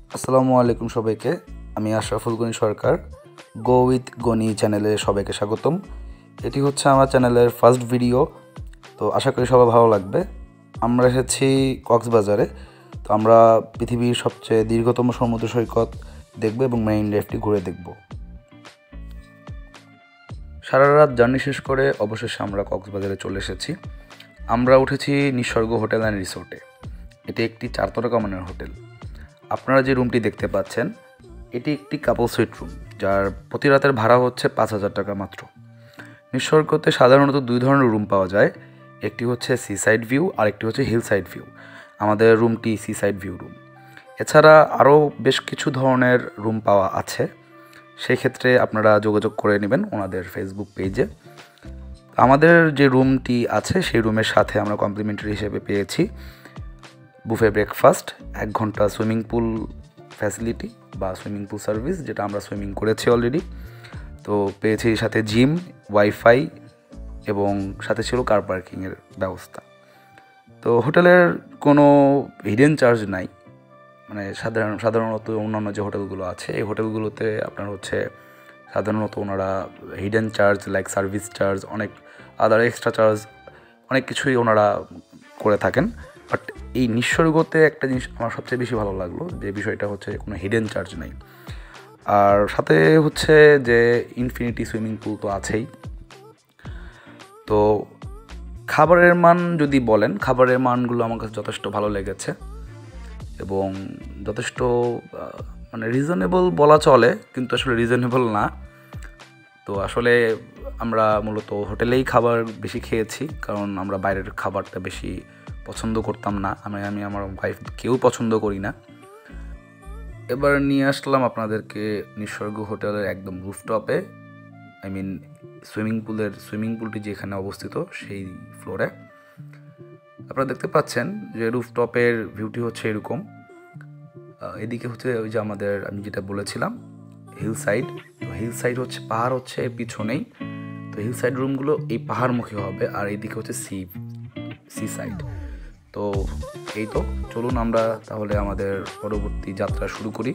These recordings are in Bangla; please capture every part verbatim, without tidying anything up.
আসসালামু আলাইকুম সবাইকে। আমি আশরাফুল গনি সরকার, গো উইথ গনি চ্যানেলে সবাইকে স্বাগতম। এটি হচ্ছে আমার চ্যানেলের ফার্স্ট ভিডিও, তো আশা করি সবার ভালো লাগবে। আমরা এসেছি কক্সবাজারে। তো আমরা পৃথিবীর সবচেয়ে দীর্ঘতম সমুদ্র সৈকত দেখব এবং মেইন লাইফটি ঘুরে দেখব। সারা রাত জার্নি শেষ করে অবশেষে আমরা কক্সবাজারে চলে এসেছি। আমরা উঠেছি নিসর্গ হোটেল অ্যান্ড রিসোর্টে। এটি একটি চার তারকা মানের হোটেল। আপনারা যে রুমটি দেখতে পাচ্ছেন এটি একটি কাপল সুইট রুম, যার প্রতি রাতের ভাড়া হচ্ছে পাঁচ হাজার টাকা মাত্র। নিসর্গতে সাধারণত দুই ধরনের রুম পাওয়া যায়, একটি হচ্ছে সি সাইড ভিউ আর একটি হচ্ছে হিল সাইড ভিউ। আমাদের রুমটি সি সাইড ভিউ রুম। এছাড়া আরও বেশ কিছু ধরনের রুম পাওয়া আছে, সেই ক্ষেত্রে আপনারা যোগাযোগ করে নেবেন ওনাদের ফেসবুক পেজে। আমাদের যে রুমটি আছে সেই রুমের সাথে আমরা কমপ্লিমেন্টারি হিসেবে পেয়েছি বুফে ব্রেকফাস্ট, এক ঘন্টা সুইমিং পুল ফ্যাসিলিটি বা সুইমিং পুল সার্ভিস, যেটা আমরা সুইমিং করেছি অলরেডি। তো পেয়েছি সাথে জিম, ওয়াইফাই এবং সাথে ছিল কার পার্কিংয়ের ব্যবস্থা। তো হোটেলের কোনো হিডেন চার্জ নাই, মানে সাধারণ সাধারণত অন্যান্য যে হোটেলগুলো আছে এই হোটেলগুলোতে আপনার হচ্ছে সাধারণত ওনারা hidden charge like service charge, অনেক আদার এক্সট্রা চার্জ, অনেক কিছুই ওনারা করে থাকেন। বাট এই নিসর্গতে একটা জিনিস আমার সবচেয়ে বেশি ভালো লাগলো, যে বিষয়টা হচ্ছে কোনো হিডেন চার্জ নেই। আর সাথে হচ্ছে যে ইনফিনিটি সুইমিং পুল তো আছেই। তো খাবারের মান যদি বলেন, খাবারের মানগুলো আমার কাছে যথেষ্ট ভালো লেগেছে এবং যথেষ্ট মানে রিজনেবল বলা চলে, কিন্তু আসলে রিজনেবল না। তো আসলে আমরা মূলত হোটেলেই খাবার বেশি খেয়েছি, কারণ আমরা বাইরের খাবারটা বেশি পছন্দ করতাম না। আমি আমি আমার ওয়াইফ কেউ পছন্দ করি না। এবার নিয়ে আসলাম আপনাদেরকে নিসর্গ হোটেলের একদম রুফটপে, আই মিন সুইমিং পুলের সুইমিং পুলটি যেখানে অবস্থিত সেই ফ্লোরে। আপনারা দেখতে পাচ্ছেন যে রুফটপের ভিউটি হচ্ছে এরকম। এদিকে হচ্ছে ওই যে আমাদের আমি যেটা বলেছিলাম হিল সাইড, তো হিল সাইড হচ্ছে পাহাড় হচ্ছে এর পিছনেই। তো হিল সাইড রুমগুলো এই পাহাড়মুখী হবে, আর এইদিকে হচ্ছে সি সি সাইড। তো এই তো চলুন আমরা তাহলে আমাদের পরবর্তী যাত্রা শুরু করি।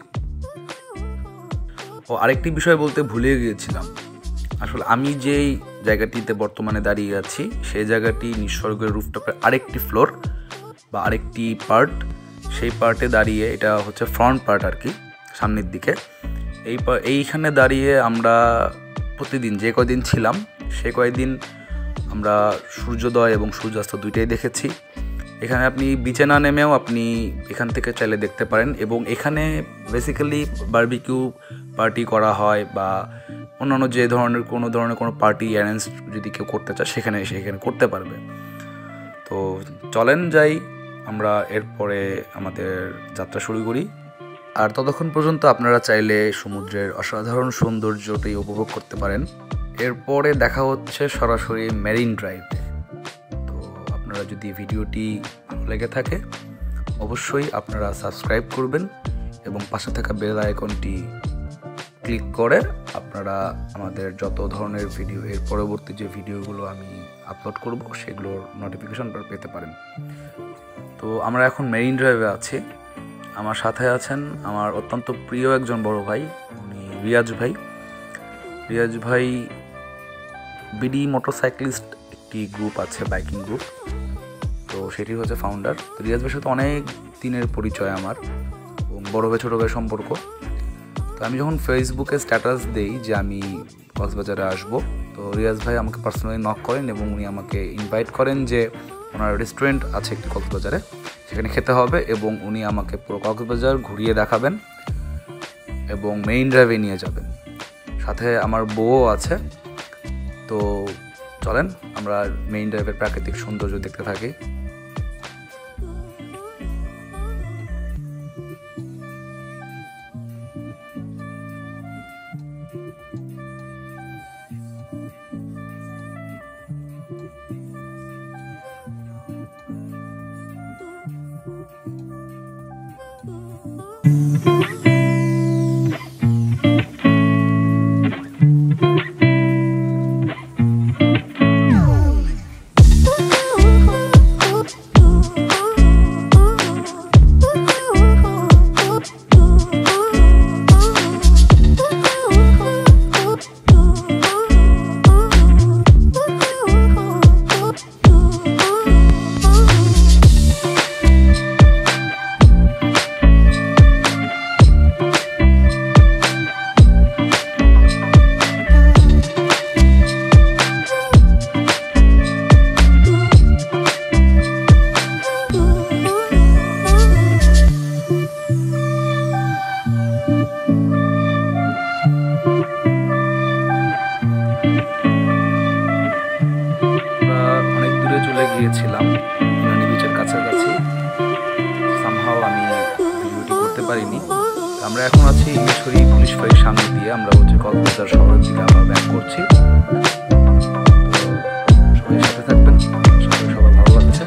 ও আরেকটি বিষয় বলতে ভুলে গিয়েছিলাম, আসলে আমি যেই জায়গাটিতে বর্তমানে দাঁড়িয়ে আছি সেই জায়গাটি নিসর্গের রুফটপের আরেকটি ফ্লোর বা আরেকটি পার্ট। সেই পার্টে দাঁড়িয়ে, এটা হচ্ছে ফ্রন্ট পার্ট আর কি, সামনের দিকে। এই এইখানে দাঁড়িয়ে আমরা প্রতিদিন যে কয়দিন ছিলাম সে কয়দিন আমরা সূর্যোদয় এবং সূর্যাস্ত দুইটাই দেখেছি। এখানে আপনি বিচে না নেমেও আপনি এখান থেকে চাইলে দেখতে পারেন, এবং এখানে বেসিক্যালি বারবিকিউ পার্টি করা হয় বা অন্যান্য যে ধরনের কোনো ধরনের কোনো পার্টি অ্যারেঞ্জ যদি কেউ করতে চায় সেখানে এসে এখানে করতে পারবে। তো চলেন যাই আমরা এরপরে আমাদের যাত্রা শুরু করি। আর ততক্ষণ পর্যন্ত আপনারা চাইলে সমুদ্রের অসাধারণ সৌন্দর্যটি উপভোগ করতে পারেন। এরপরে দেখা হচ্ছে সরাসরি মেরিন ড্রাইভে। তো আপনারা যদি ভিডিওটি ভালো লেগে থাকে অবশ্যই আপনারা সাবস্ক্রাইব করবেন এবং পাশে থাকা বেল আইকনটি ক্লিক করে আপনারা আমাদের যত ধরনের ভিডিও, এর পরবর্তী যে ভিডিওগুলো আমি আপলোড করব সেগুলোর নোটিফিকেশন পেতে পারেন। তো আমরা এখন মেরিন ড্রাইভে আছি। আমার সাথে আছেন আমার অত্যন্ত প্রিয় একজন বড় ভাই, উনি রিয়াজ ভাই। রিয়াজ ভাই বিডি মোটরসাইক্লিস্ট একটি গ্রুপ আছে, বাইকিং গ্রুপ, তো সেটি হচ্ছে ফাউন্ডার। তো রিয়াজ ভাইয়ের সাথে অনেক দিনের পরিচয় আমার, এবং বড় ভাই ছোটো ভাই সম্পর্ক। তো আমি যখন ফেসবুকে স্ট্যাটাস দেই যে আমি কক্সবাজারে আসবো, তো রিয়াজ ভাই আমাকে পার্সোনালি নক করেন এবং উনি আমাকে ইনভাইট করেন যে ওনার রেস্টুরেন্ট আছে একটি কক্সবাজারে, সেখানে খেতে হবে, এবং উনি আমাকে পুরো কক্সবাজার ঘুরিয়ে দেখাবেন এবং মেইন ড্রাইভে নিয়ে যাবেন। সাথে আমার বউও আছে। তো চলেন আমরা মেইন ড্রাইভের প্রাকৃতিক সৌন্দর্য দেখতে থাকি। গিয়েছিলাম ইনানি বিচের কাছাকাছি। সামহাও আমি ভিডিওটি করতে পারিনি। আমরা এখন আছি হিমছড়ি পুলিশ ফাঁড়ির সামনে দিয়ে। আমরা হচ্ছে কক্সবাজার শহরের দিকে আমরা ব্যাক করছি। সবাই সাথে থাকবেন, সবাই সবাই ভালো লাগছে।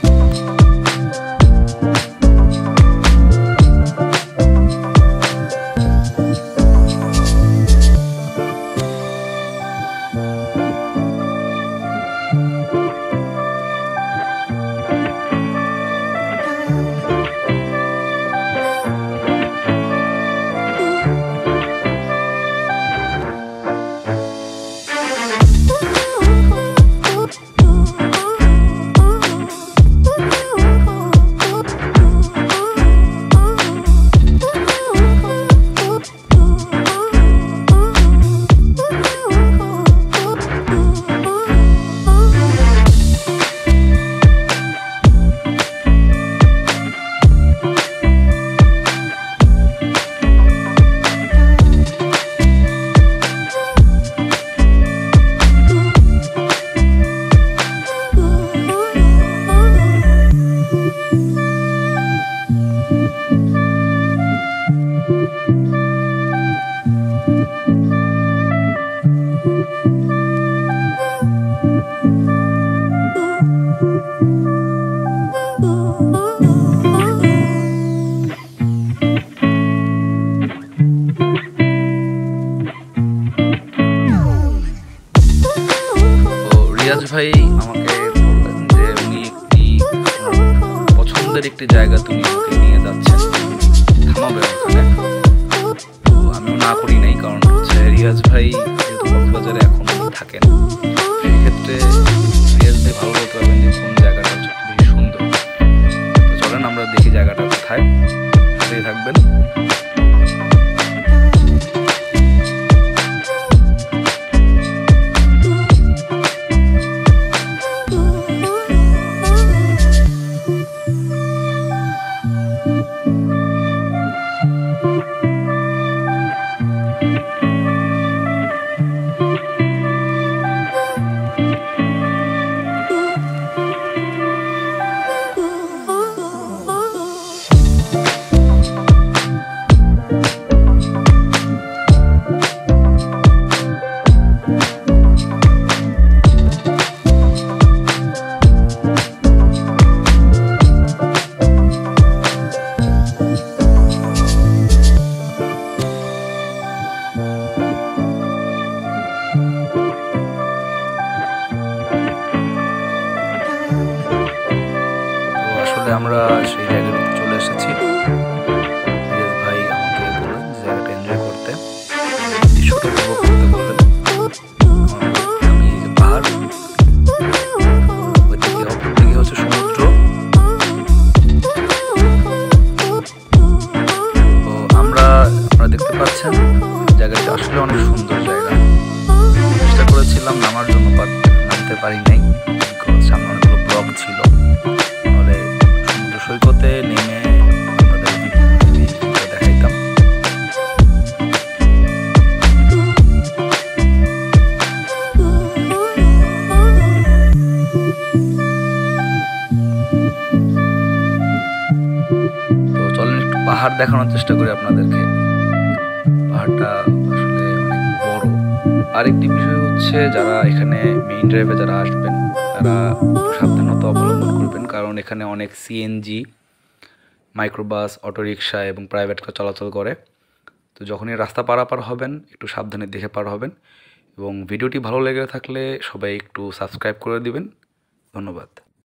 রিয়াজ ভাই আমাকে বললেন যে উনি একটি পছন্দের একটি জায়গা তুমি ওকে নিয়ে যাচ্ছেন, থামাবে ওখানে। তো আমিও না করি নাই, কারণ হচ্ছে রিয়াজ ভাই যেহেতু কক্সবাজারে এখন থাকেন, সেক্ষেত্রে রিয়াজ ভাই ভালো বলতে পারবেন যে কোন জায়গাটা বেশি সুন্দর। তো চলেন আমরা দেখি জায়গাটা কোথায়, সাথেই থাকবেন। আমরা সেই জায়গাটাতে চলে এসেছি। রিয়াজ ভাই আমাকে বললেন যে জায়গাটা এনজয় করতে, দৃশ্যটা উপভোগ করতে বললেন। আমি পাহাড়, ওইদিকে অপর দিকে হচ্ছে সমুদ্র। তো আমরা আপনারা দেখতে পাচ্ছেন জায়গাটা আসলে অনেক সুন্দর জায়গা। চেষ্টা করেছিলাম নামার জন্য, বাট নামতে পারি নাই, সামনে অনেকগুলো ব্লক ছিল। সৈকতে নেমে আপনাদের দেখাইতাম। তো চলেন একটু পাহাড় দেখানোর চেষ্টা করি আপনাদেরকে। পাহাড়টা আসলে অনেক বড়। আরেকটি বিষয় হচ্ছে, যারা এখানে মেইন ড্রাইভে যারা আসবেন তারা সাবধানতা অবলম্বন করবেন, কারণ এখানে অনেক সিএনজি, মাইক্রোবাস, অটোরিকশা এবং প্রাইভেট কার চলাচল করে। তো যখনই রাস্তা পারাপার হবেন একটু সাবধানে দেখে পার হবেন। এবং ভিডিওটি ভালো লেগে থাকলে সবাই একটু সাবস্ক্রাইব করে দিবেন। ধন্যবাদ।